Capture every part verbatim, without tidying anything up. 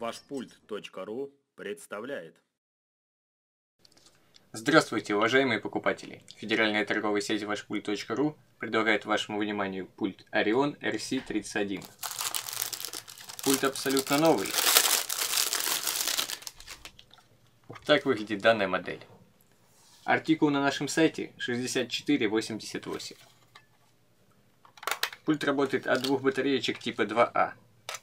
Вашпульт точка ру представляет. Здравствуйте, уважаемые покупатели! Федеральная торговая сеть Вашпульт точка ру предлагает вашему вниманию пульт Orion эр си тридцать один. Пульт абсолютно новый. Вот так выглядит данная модель. Артикул на нашем сайте шестьдесят четыре восемьдесят восемь. Пульт работает от двух батареечек типа два А.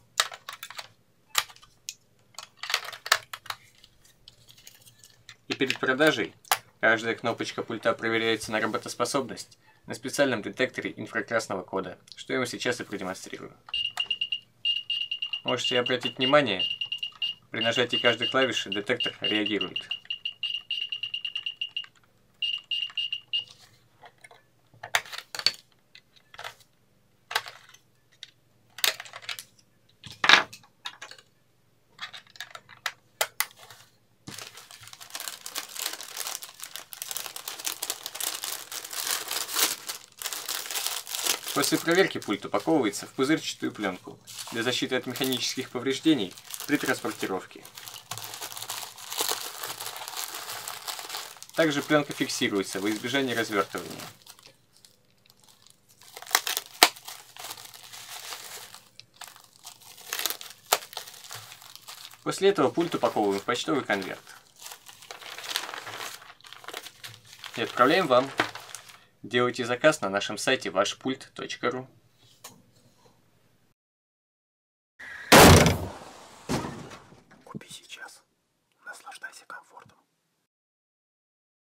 И перед продажей каждая кнопочка пульта проверяется на работоспособность на специальном детекторе инфракрасного кода, что я вам сейчас и продемонстрирую. Можете обратить внимание, при нажатии каждой клавиши детектор реагирует. После проверки пульт упаковывается в пузырчатую пленку для защиты от механических повреждений при транспортировке. Также пленка фиксируется во избежание развертывания. После этого пульт упаковываем в почтовый конверт и отправляем вам. Делайте заказ на нашем сайте Вашпульт точка ру. Купи сейчас.